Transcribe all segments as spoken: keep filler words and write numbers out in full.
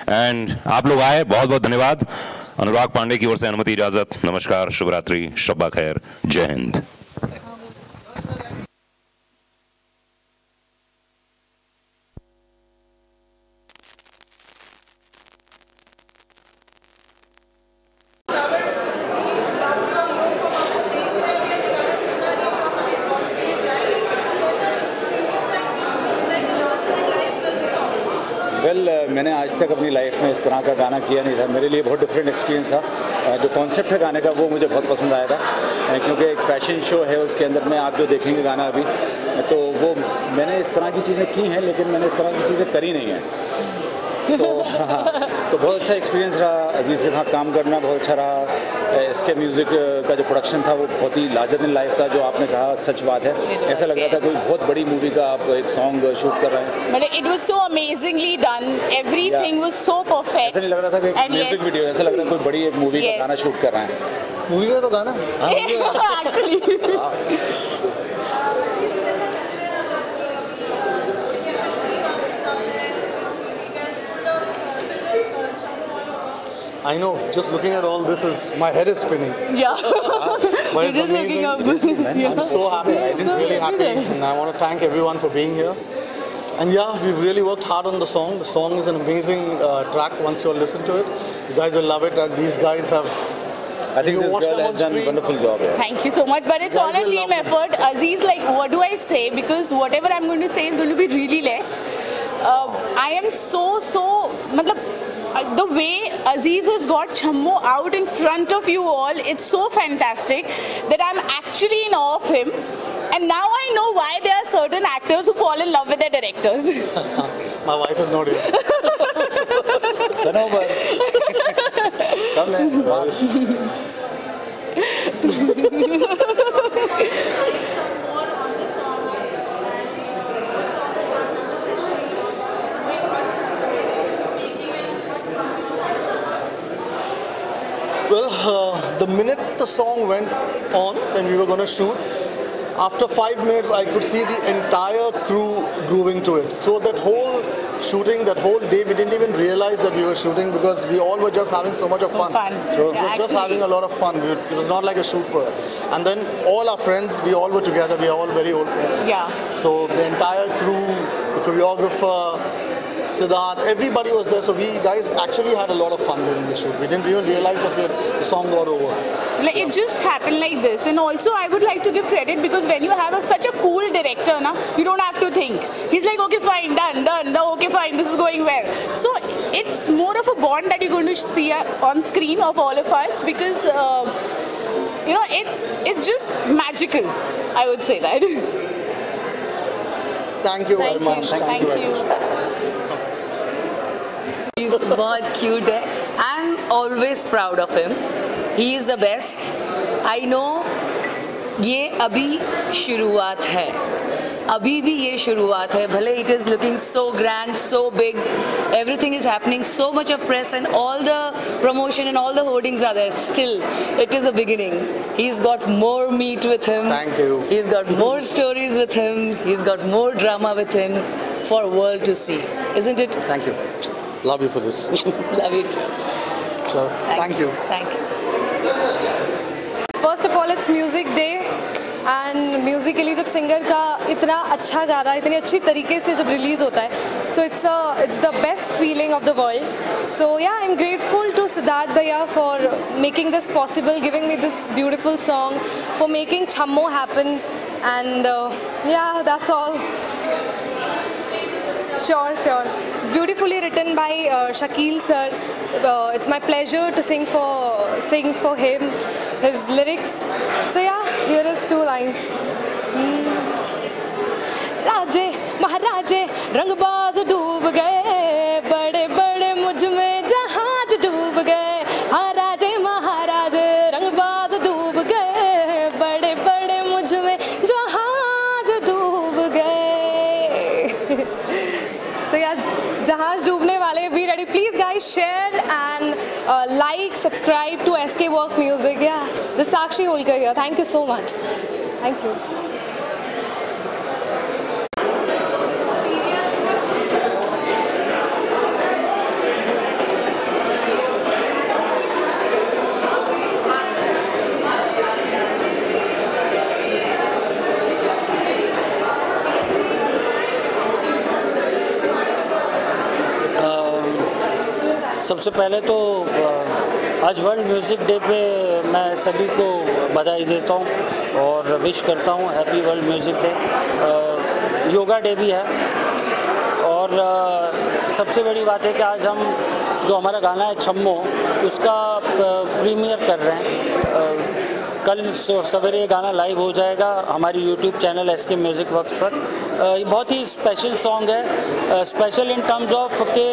And आप लोग आए, बहुत बहुत धन्यवाद। अनुराग पांडे की ओर से अनुमति, इजाजत, नमस्कार, शुभ रात्रि, शब्बा खैर, जय हिंद। वेल well, मैंने आज तक अपनी लाइफ में इस तरह का गाना किया नहीं था। मेरे लिए बहुत डिफरेंट एक्सपीरियंस था। जो कॉन्सेप्ट है गाने का वो मुझे बहुत पसंद आया था, क्योंकि एक फैशन शो है, उसके अंदर में आप जो देखेंगे गाना अभी, तो वो मैंने इस तरह की चीज़ें की हैं, लेकिन मैंने इस तरह की चीज़ें करी नहीं हैं। तो हाँ, तो बहुत अच्छा एक्सपीरियंस रहा। अजीज़ के साथ काम करना बहुत अच्छा रहा। इसके म्यूज़िक का जो प्रोडक्शन था वो बहुत ही लार्जर देन लाइफ था, जो आपने कहा सच बात है। ऐसा लग रहा था कोई बहुत बड़ी मूवी का आप एक सॉन्ग शूट कर रहे हैं। मतलब it was so amazingly done, everything was so perfect. ऐसा नहीं लग रहा था कि म्यूजिक वीडियो, ऐसा लग रहा था कोई बड़ी एक मूवी का गाना शूट कर रहे हैं। मूवी का तो गाना actually I know, just looking at all this is, my head is spinning. Yeah. But it's just amazing. looking up. Yeah. I'm so happy. It's really happy. And I want to thank everyone for being here. And yeah, we've really worked hard on the song. The song is an amazing uh, track once you all listen to it. You guys will love it, and these guys have, I think this girl has done a wonderful job. Yeah. Thank you so much. But it's all a team effort. Aziz, like, what do I say? Because whatever I'm going to say is going to be really less. Uh, I am so, so, matlab, the way Aziz has got Chammo out in front of you all, it's so fantastic that I'm actually in awe of him. And now I know why there are certain actors who fall in love with their directors. My wife is not here. Sanobar. Come Well, uh, the minute the song went on when we were going to shoot, after five minutes I could see the entire crew grooving to it. So that whole shooting, that whole day, we didn't even realize that we were shooting because we all were just having so much of so fun. fun. So it yeah, was actually. just having a lot of fun. We, it was not like a shoot for us. And then all our friends, we all were together. We are all very old friends. Yeah. So the entire crew, the choreographer, Siddharth, everybody was there, so we guys actually had a lot of fun during the shoot. We didn't even realize that we, the song got over. Like, it just happened like this. And also I would like to give credit because when you have a, such a cool director, na, you don't have to think. He's like, okay fine, done, done, done, okay fine, this is going well. So it's more of a bond that you're going to see on screen of all of us because, uh, you know, it's, it's just magical, I would say that. Thank you Thank very much. You. Thank, Thank you. you. He's बहुत cute है. I'm always proud of him. He is the best. I know ये अभी शुरुआत है. अभी भी ये शुरुआत है. भले it is looking so grand, so big. Everything is happening. So much of press and all the promotion and all the hoardings are there. Still, it is a beginning. He's got more meat with him. Thank you. He's got more stories with him. He's got more drama with him for world to see. Isn't it? Thank you. Love you for this. Love it. So, thank, thank you. Thank you. First of all, it's Music Day. And musically जब singer का इतना अच्छा गाना इतनी अच्छी तरीके से जब रिलीज़ होता है, so it's a it's the best feeling of the world. So yeah, I'm grateful to Siddharth Bhaiya for making this possible, giving me this beautiful song, for making Chammo happen, and uh, yeah, that's all. Sure, sure. It's beautifully written by uh, Shakil sir. Uh, it's my pleasure to sing for sing for him, his lyrics. So yeah, here is two lines. Hmm. Raje, Maharaje, रंगबाज डूब गए, बड़े बड़े मुझ में जहाज डूब गए. हाँ राजे महाराजे, रंगबाज डूब गए, बड़े बड़े मुझ में जहाज डूब गए. So yeah, जहाज डूबने वाले, be ready. Please guys, share and uh, like, subscribe to S K Work Music. Yeah, this is Sakshi Holkar here. Thank you so much. Thank you. सबसे पहले तो आज वर्ल्ड म्यूज़िक डे पे मैं सभी को बधाई देता हूँ और विश करता हूँ happy world music day. Yoga day भी है और सबसे बड़ी बात है कि आज हम जो हमारा गाना है छम्मो उसका प्रीमियर कर रहे हैं। कल सवेरे ये गाना लाइव हो जाएगा हमारी YouTube channel S K music works पर। ये बहुत ही स्पेशल सॉन्ग है, स्पेशल इन टर्म्स ऑफ के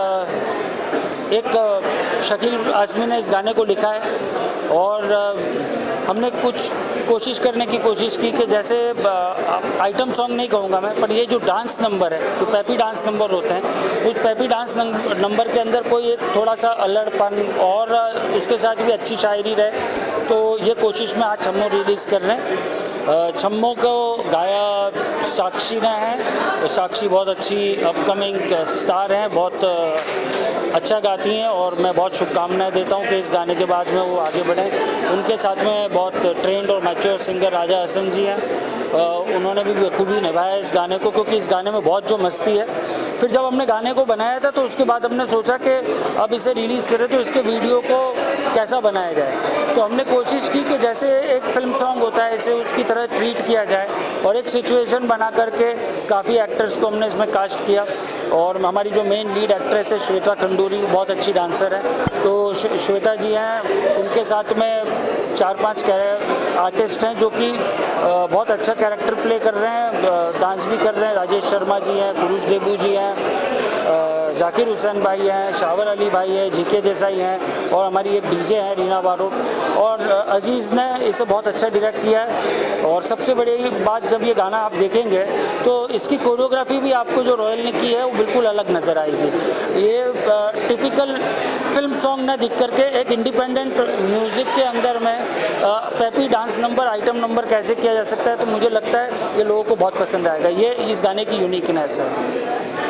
एक शकील आज़मी ने इस गाने को लिखा है और हमने कुछ कोशिश करने की कोशिश की कि जैसे आइटम सॉन्ग नहीं कहूँगा मैं, पर ये जो डांस नंबर है, जो पैपी डांस नंबर होते हैं, उस पैपी डांस नंबर के अंदर कोई एक थोड़ा सा अल्लड़पन और उसके साथ भी अच्छी शायरी रहे। तो ये कोशिश में आज छम्मो रिलीज़ कर रहे हैं। छम्मो को गाया साक्षी ने है। साक्षी बहुत अच्छी अपकमिंग स्टार हैं, बहुत अच्छा गाती हैं और मैं बहुत शुभकामनाएं देता हूं कि इस गाने के बाद में वो आगे बढ़ें। उनके साथ में बहुत ट्रेंड और मैच्योर सिंगर राजा हसन जी हैं, उन्होंने भी बखूबी निभाया इस गाने को, क्योंकि इस गाने में बहुत जो मस्ती है। फिर जब हमने गाने को बनाया था तो उसके बाद हमने सोचा कि अब इसे रिलीज़ करें तो इसके वीडियो को कैसा बनाया जाए। तो हमने कोशिश की कि जैसे एक फिल्म सॉन्ग होता है इसे उसकी तरह ट्रीट किया जाए और एक सिचुएशन बना करके काफ़ी एक्टर्स को हमने इसमें कास्ट किया। और हमारी जो मेन लीड एक्ट्रेस है श्वेता खंडूरी, बहुत अच्छी डांसर है, तो श्वेता जी हैं, उनके साथ में चार पांच आर्टिस्ट हैं जो कि बहुत अच्छा कैरेक्टर प्ले कर रहे हैं, डांस भी कर रहे हैं। राजेश शर्मा जी हैं, कुरुश देबू जी हैं, जाकिर हुसैन भाई हैं, शावर अली भाई है, जीके देसाई हैं और हमारी एक डीजे हैं रीना बारोट। और अजीज़ ने इसे बहुत अच्छा डायरेक्ट किया है। और सबसे बड़ी बात, जब ये गाना आप देखेंगे तो इसकी कोरियोग्राफी भी आपको जो रॉयल ने की है वो बिल्कुल अलग नज़र आएगी। ये टिपिकल फिल्म सॉन्ग न दिख करके एक इंडिपेंडेंट म्यूज़िक के अंदर में peppy dance number, item number कैसे किया जा सकता है, तो मुझे लगता है ये लोगों को बहुत पसंद आएगा। ये इस गाने की यूनिकनेस है।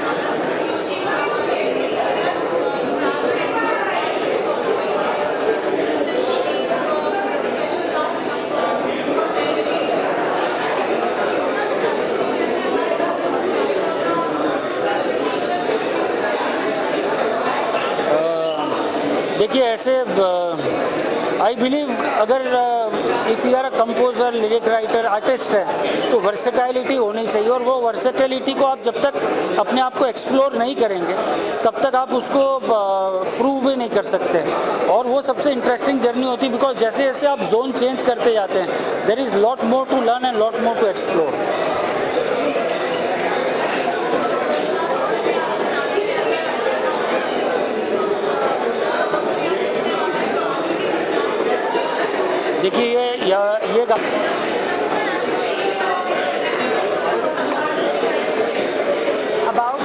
देखिए ऐसे आई बिलीव अगर if you are a composer, lyric writer, artist है तो वर्सेटैलिटी होनी चाहिए। और वो वर्सेटैलिटी को आप जब तक अपने आप को एक्सप्लोर नहीं करेंगे तब तक आप उसको प्रूव भी नहीं कर सकते। और वो सबसे इंटरेस्टिंग जर्नी होती है, बिकॉज जैसे जैसे आप जोन चेंज करते जाते हैं there is lot more to learn and lot more to explore. देखिए ये ये गा about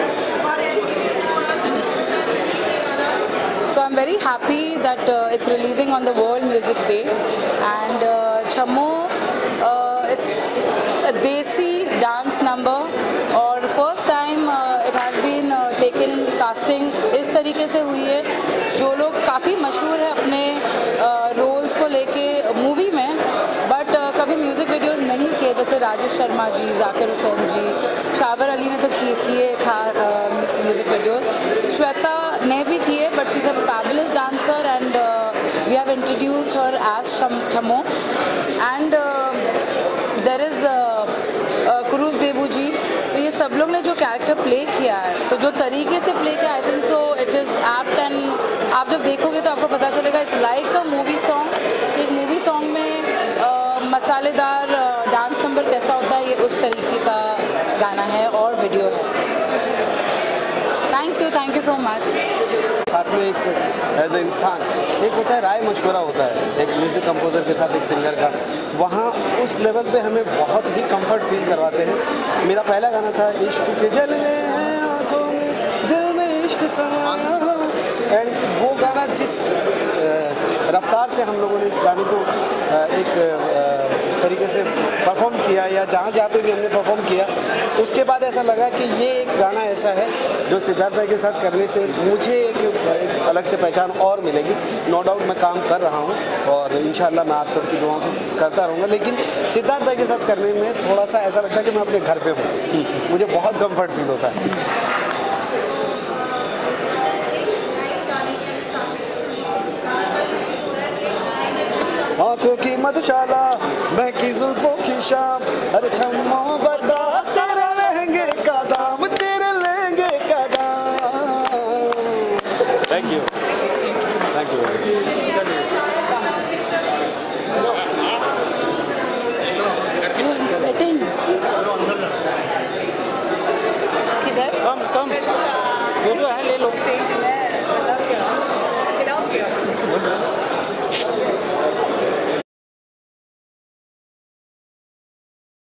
so I'm very happy that uh, it's releasing on the World Music Day, and uh, Chammo, uh, it's a desi dance number और first time uh, it has been uh, taken casting इस तरीके से हुई है। जो लोग काफ़ी मशहूर है अपने रोल्स uh, को लेके मूवी में, बट uh, कभी म्यूज़िक वीडियोस नहीं किए, जैसे राजेश शर्मा जी, जाकिर हुसैन जी, शावर अली ने तो किए किए खा म्यूज़िक वीडियोस, श्वेता ने भी किए, but she is a fabulous dancer and we have introduced her as Chammo. And there is Kurush Debu ji, तो ये सब लोग ने जो कैरेक्टर प्ले किया है, तो जो तरीके से प्ले किया, I think so it is apt. And आप जब देखोगे तो आपको पता चलेगा it's like a movie song. एक मूवी सॉन्ग में आ, मसालेदार डांस नंबर कैसा होता है, ये उस तरीके का गाना है और वीडियो है। Thank you thank you so much. साथ में एक एज ए इंसान एक होता है राय मशवरा होता है एक म्यूज़िक कंपोज़र के साथ एक सिंगर का, वहाँ उस लेवल पे हमें बहुत ही कंफर्ट फील करवाते हैं। मेरा पहला गाना था इश्क के जलवे हैं आँखों में, दिल में इश्क समाया, एंड वो गाना जिस रफ्तार से हम लोगों ने इस गाने को एक तरीके से परफॉर्म किया, या जहाँ जहाँ पे भी हमने परफॉर्म किया, उसके बाद ऐसा लगा कि ये एक गाना ऐसा है जो सिद्धार्थ भाई के साथ करने से मुझे एक, एक अलग से पहचान और मिलेगी। नो डाउट मैं काम कर रहा हूँ और इंशाल्लाह मैं आप सबकी दुआओं से करता रहूँगा, लेकिन सिद्धार्थ भाई के साथ करने में थोड़ा सा ऐसा लगता है कि मैं अपने घर पे हूँ, मुझे बहुत कम्फर्ट फील होता है। मधुशाला महकी जुल्फों की शाम, अरे छम्मा बता तेरे लहंगे का दाम, तेरे लहंगे का दाम। Thank you thank you. किधर कम कम जो जो है ले लो।